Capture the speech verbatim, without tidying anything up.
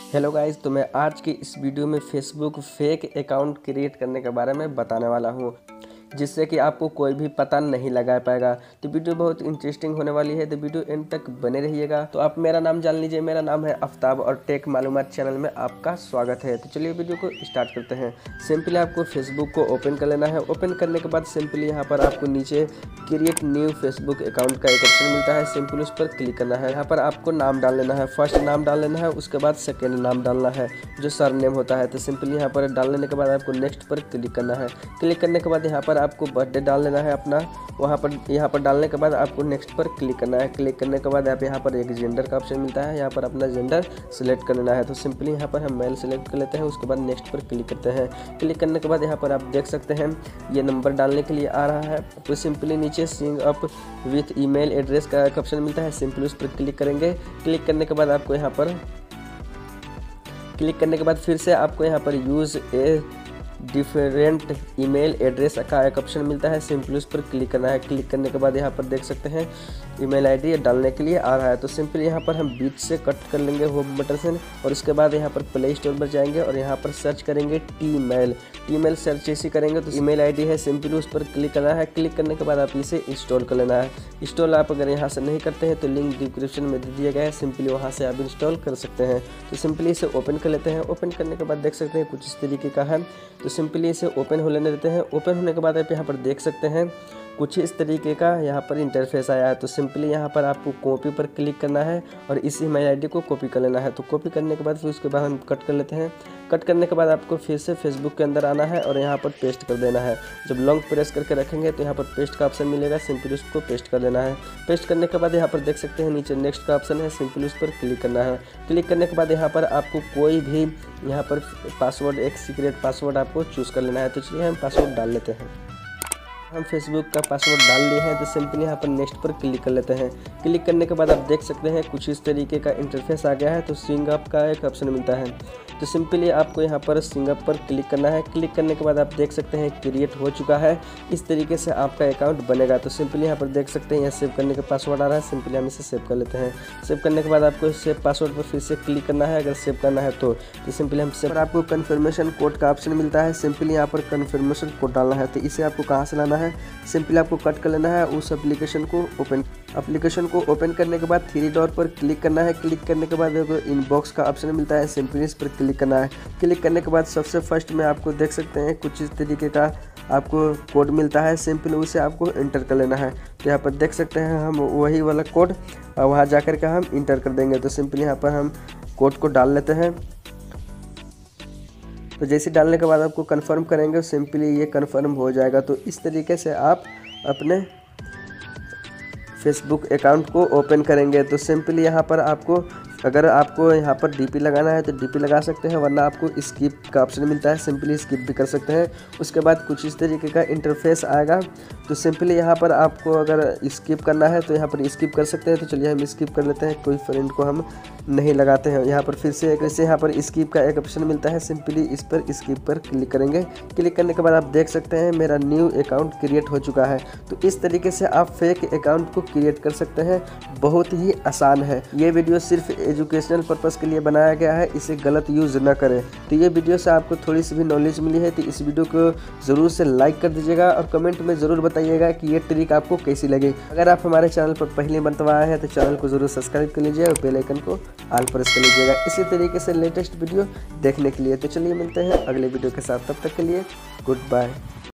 Hello guys, तो मैं आज की इस वीडियो में फेसबुक फेक अकाउंट क्रिएट करने के बारे में बताने वाला हूँ, जिससे कि आपको कोई भी पता नहीं लगा पाएगा। तो वीडियो बहुत इंटरेस्टिंग होने वाली है, तो वीडियो एंड तक बने रहिएगा। तो आप मेरा नाम जान लीजिए, मेरा नाम है आफ्ताब और टेक मालूमात चैनल में आपका स्वागत है। तो चलिए वीडियो को स्टार्ट करते हैं। सिंपली आपको फेसबुक को ओपन कर लेना है। ओपन करने के बाद सिंपली यहाँ पर आपको नीचे क्रिएट न्यू फेसबुक अकाउंट का एक ऑप्शन मिलता है, सिंपली उस पर क्लिक करना है। यहाँ पर आपको नाम डाल लेना है, फर्स्ट नाम डाल लेना है, उसके बाद सेकेंड नाम डालना है जो सर नेम होता है। तो सिंपली यहाँ पर डाल लेने के बाद आपको नेक्स्ट पर क्लिक करना है। क्लिक करने के बाद यहाँ पर आपको बर्थडे डाल लेना है अपना, वहाँ पर यहाँ पर डालने के बाद आपको नेक्स्ट पर क्लिक करना है। क्लिक करने के बाद आप यहाँ पर एक जेंडर का ऑप्शन मिलता है, यहाँ पर अपना जेंडर सिलेक्ट कर लेना है। तो सिंपली यहाँ पर हम मेल सेलेक्ट कर लेते हैं, उसके बाद नेक्स्ट पर क्लिक करते हैं। क्लिक करने के बाद यहाँ पर आप देख सकते हैं ये नंबर डालने के लिए आ रहा है। तो सिंपली नीचे सिंग अप विथ ईमेल एड्रेस का एक ऑप्शन मिलता है, सिंपली उस पर क्लिक करेंगे। क्लिक करने के बाद आपको यहाँ पर क्लिक करने के बाद फिर से आपको यहाँ पर use a different email address का एक ऑप्शन मिलता है, सिंपली उस पर क्लिक करना है। क्लिक करने के बाद यहाँ पर देख सकते हैं ईमेल आईडी डालने के लिए आ रहा है। तो सिंपली यहाँ पर हम बीच से कट कर लेंगे होम बटन से, और उसके बाद यहाँ पर प्ले स्टोर पर जाएंगे और यहाँ पर सर्च करेंगे T mail. T mail search ऐसी करेंगे तो ईमेल आईडी है, सिंपली उस पर क्लिक करना है। क्लिक करने के बाद आप इसे इंस्टॉल कर लेना है। इंस्टॉल आप अगर यहाँ से नहीं करते हैं तो लिंक डिस्क्रिप्शन में दे दिया गया है, सिंपली वहाँ से आप इंस्टॉल कर सकते हैं। तो सिंपली इसे ओपन कर लेते हैं। ओपन करने के बाद देख सकते हैं कुछ इस तरीके का है। तो सिंपली इसे ओपन हो लेने देते हैं। ओपन होने के बाद आप यहाँ पर देख सकते हैं कुछ इस तरीके का यहाँ पर इंटरफेस आया है। तो सिंपली यहाँ पर आपको कॉपी पर क्लिक करना है और इस ईमेल आईडी को कॉपी कर लेना है। तो कॉपी करने के बाद फिर उसके बाद हम कट कर लेते हैं। कट करने के बाद आपको फिर से फेसबुक के अंदर आना है और यहाँ पर पेस्ट कर देना है। जब लॉन्ग प्रेस करके रखेंगे तो यहाँ पर पेस्ट का ऑप्शन मिलेगा, सिंपली उसको पेस्ट कर देना है। पेस्ट करने के बाद यहाँ पर देख सकते हैं नीचे नेक्स्ट का ऑप्शन है, सिंपली उस पर क्लिक करना है। क्लिक करने के बाद यहाँ पर आपको कोई भी यहाँ पर पासवर्ड, एक सीक्रेट पासवर्ड आपको चूज़ कर लेना है। तो चलिए हम पासवर्ड डाल लेते हैं। हम फेसबुक का पासवर्ड डाल लिए हैं, तो सिंपली यहाँ पर नेक्स्ट पर क्लिक कर लेते हैं। क्लिक करने के बाद आप देख सकते हैं कुछ इस तरीके का इंटरफेस आ गया है। तो सिंग अप का एक ऑप्शन मिलता है, तो सिंपली आपको यहाँ पर सिंग अप पर क्लिक करना है। क्लिक करने के बाद आप देख सकते हैं क्रिएट हो चुका है। इस तरीके से आपका अकाउंट बनेगा। तो सिंपली यहाँ पर देख सकते हैं यहाँ सेव करने का पासवर्ड आ रहा है, सिंपली हम इसे सेव कर लेते हैं। सेव करने के बाद आपको सेव पासवर्ड पर फिर से क्लिक करना है अगर सेव करना है तो। तो सिंपली हम सेव, आपको कन्फर्मेशन कोड का ऑप्शन मिलता है, सिंपली यहाँ पर कन्फर्मेशन कोड डालना है। तो इसे आपको कहाँ से लाना है, सिंपली आपको कट कर लेना है। उस एप्लीकेशन को ओपन एप्लीकेशन को ओपन करने के बाद थ्री डॉट पर क्लिक करना है। क्लिक करने के बाद इनबॉक्स का ऑप्शन मिलता है, सिंपली इस पर क्लिक करना है। क्लिक करने के बाद सबसे फर्स्ट में आपको देख सकते हैं कुछ इस तरीके का आपको कोड मिलता है, सिंपली उसे आपको इंटर कर लेना है। तो यहाँ पर देख सकते हैं हम वही वाला कोड वहाँ जा कर के हम इंटर कर देंगे। तो सिंपली यहाँ पर हम कोड को डाल लेते हैं। तो जैसे डालने के बाद आपको कंफर्म करेंगे, सिंपली ये कंफर्म हो जाएगा। तो इस तरीके से आप अपने फेसबुक अकाउंट को ओपन करेंगे। तो सिंपली यहाँ पर आपको अगर आपको यहाँ पर डीपी लगाना है तो डीपी लगा सकते हैं, वरना आपको स्किप का ऑप्शन मिलता है, सिंपली स्किप भी कर सकते हैं। उसके बाद कुछ इस तरीके का इंटरफेस आएगा। तो सिंपली यहाँ पर आपको अगर स्किप करना है तो यहाँ पर स्किप कर सकते हैं। तो चलिए हम स्किप कर लेते हैं, कोई फ्रेंड को हम नहीं लगाते हैं। यहाँ पर फिर से एक ऐसे यहाँ पर स्किप का एक ऑप्शन मिलता है, सिंपली इस पर स्किप पर क्लिक करेंगे। क्लिक करने के बाद आप देख सकते हैं मेरा न्यू अकाउंट क्रिएट हो चुका है। तो इस तरीके से आप फेक अकाउंट को क्रिएट कर सकते हैं, बहुत ही आसान है। ये वीडियो सिर्फ एजुकेशनल पर्पस के लिए बनाया गया है, इसे गलत यूज़ न करें। तो ये वीडियो से आपको थोड़ी सी भी नॉलेज मिली है तो इस वीडियो को ज़रूर से लाइक कर दीजिएगा और कमेंट में ज़रूर बताइएगा कि ये ट्रिक आपको कैसी लगी। अगर आप हमारे चैनल पर पहली मरतबा आए हैं तो चैनल को ज़रूर सब्सक्राइब कर लीजिए और बेल आइकन को ऑल प्रेस कर लीजिएगा इसी तरीके से लेटेस्ट वीडियो देखने के लिए। तो चलिए मिलते हैं अगले वीडियो के साथ, तब तक के लिए गुड बाय।